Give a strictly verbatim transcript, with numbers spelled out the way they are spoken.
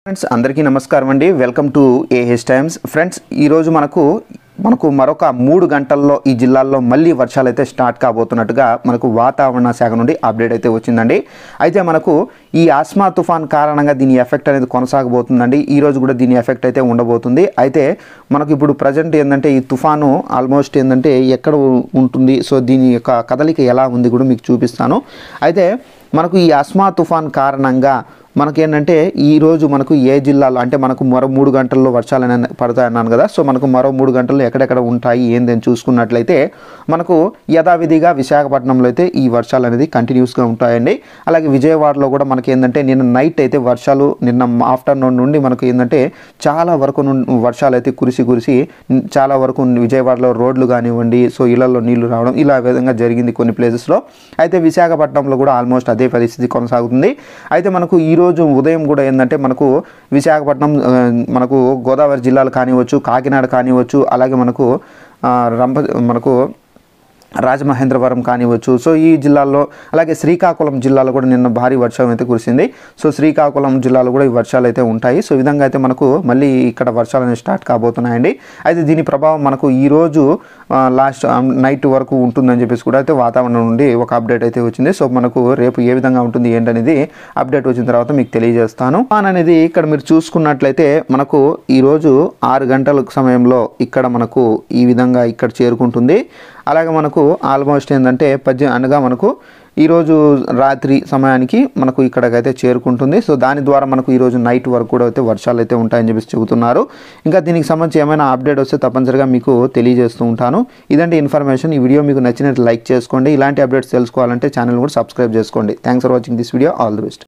Friends అందరికీ నమస్కారం అండి. Welcome to A H Times. Friends ఈరోజు మనకు మనకు మరొక మూడు గంటల్లో ఈ జిల్లాల్లో మళ్ళీ వర్షాలు అయితే స్టార్ట్ కాబోతున్నట్టుగా మనకు వాతావరణ శాఖ నుండి అప్డేట్ అయితే వచ్చిందండి. అయితే మనకు ఈ ఆస్మా తుఫాన్ కారణంగా దీని ఎఫెక్ట్ అనేది కొనసాగబోతుందండి. ఈరోజు కూడా దీని ఎఫెక్ట్ అయితే ఉండబోతుంది. అయితే మనకు ఇప్పుడు ప్రజెంట్ ఏంటంటే ఈ తుఫాను ఆల్మోస్ట్ ఏంటంటే ఎక్కడ ఉంటుంది, సో దీని యొక్క కదలిక ఎలా ఉంది కూడా మీకు చూపిస్తాను. అయితే మనకు ఈ ఆస్మా తుఫాన్ కారణంగా మనకేంటంటే ఈరోజు మనకు ఏ జిల్లాలో అంటే మనకు మరో మూడు గంటల్లో వర్షాలు అనేది పడతాయన్నాను కదా. సో మనకు మరో మూడు గంటల్లో ఎక్కడెక్కడ ఉంటాయి ఏందని చూసుకున్నట్లయితే మనకు యథావిధిగా విశాఖపట్నంలో అయితే ఈ వర్షాలు అనేది కంటిన్యూస్గా ఉంటాయండి. అలాగే విజయవాడలో కూడా మనకి ఏంటంటే నిన్న నైట్ అయితే వర్షాలు నిన్న ఆఫ్టర్నూన్ నుండి మనకు ఏంటంటే చాలా వరకు వర్షాలు అయితే కురిసి కురిసి చాలా వరకు విజయవాడలో రోడ్లు కానివ్వండి, సో ఇళ్లలో నీళ్లు రావడం ఇలా విధంగా జరిగింది కొన్ని ప్లేసెస్లో. అయితే విశాఖపట్నంలో కూడా ఆల్మోస్ట్ అదే పరిస్థితి కొనసాగుతుంది. అయితే మనకు ఈ రోజు ఉదయం కూడా ఏంటంటే మనకు విశాఖపట్నం మనకు గోదావరి జిల్లాలు కానివచ్చు, కాకినాడ కానివచ్చు, అలాగే మనకు రంప మనకు రాజమహేంద్రవరం కానివచ్చు, సో ఈ జిల్లాల్లో అలాగే శ్రీకాకుళం జిల్లాలో కూడా నిన్న భారీ వర్షం అయితే కురిసింది. సో శ్రీకాకుళం జిల్లాలో కూడా ఈ వర్షాలు అయితే ఉంటాయి. సో ఈ విధంగా అయితే మనకు మళ్ళీ ఇక్కడ వర్షాలు అనేవి స్టార్ట్ కాబోతున్నాయండి. అయితే దీని ప్రభావం మనకు ఈరోజు లాస్ట్ నైట్ వరకు ఉంటుందని చెప్పేసి కూడా అయితే వాతావరణం నుండి ఒక అప్డేట్ అయితే వచ్చింది. సో మనకు రేపు ఏ విధంగా ఉంటుంది ఏంటనేది అప్డేట్ వచ్చిన తర్వాత మీకు తెలియజేస్తాను. తుఫాన్ అనేది ఇక్కడ మీరు చూసుకున్నట్లయితే మనకు ఈరోజు ఆరు గంటల సమయంలో ఇక్కడ మనకు ఈ విధంగా ఇక్కడ చేరుకుంటుంది. అలాగే మనకు ఆల్మోస్ట్ ఏంటంటే పద్దె అనగా మనకు ఈరోజు రాత్రి సమయానికి మనకు ఇక్కడికైతే చేరుకుంటుంది. సో దాని ద్వారా మనకు ఈరోజు నైట్ వరకు కూడా అయితే వర్షాలు అయితే ఉంటాయని చెప్పేసి చెబుతున్నారు. ఇంకా దీనికి సంబంధించి ఏమైనా అప్డేట్ వస్తే తప్పనిసరిగా మీకు తెలియజేస్తూ ఉంటాను. ఇదంటే ఇన్ఫర్మేషన్. ఈ వీడియో మీకు నచ్చినట్టు లైక్ చేసుకోండి. ఇలాంటి అప్డేట్స్ తెలుసుకోవాలంటే ఛానల్ కూడా సబ్స్క్రైబ్ చేసుకోండి. Thanks for watching this video. All the best.